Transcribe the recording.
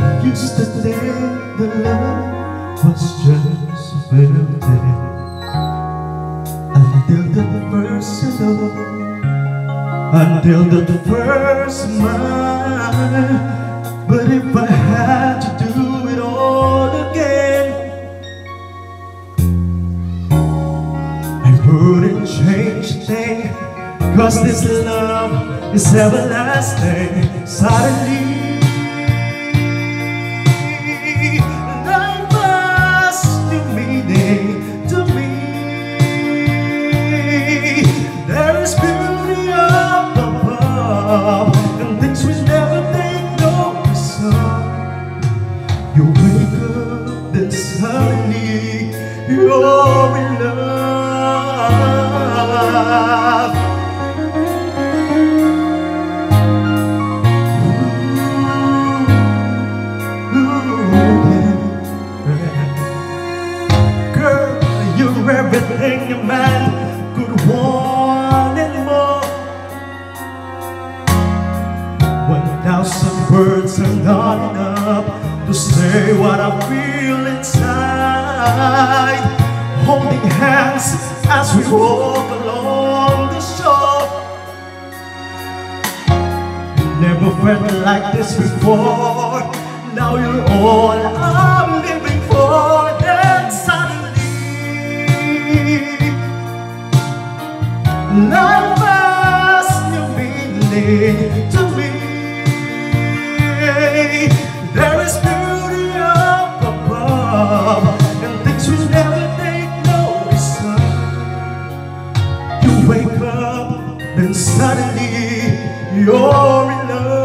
Used to think the love was just a fairy tale until the first hello, until the first smile. But if I had to do it all again, I wouldn't change a thing, 'cause this love is everlasting. Suddenly and things we never take notice of. You wake up, then suddenly you're in love. Girl, you're everything a man could want and more. 1,000 words are not enough to say what I feel inside. Holding hands as we walk along the shore. Never felt like this before. Now you're all I'm living for. Then suddenly life has new meaning to me. There is beauty up above and things we never take notice of. You wake up, then suddenly you're in love.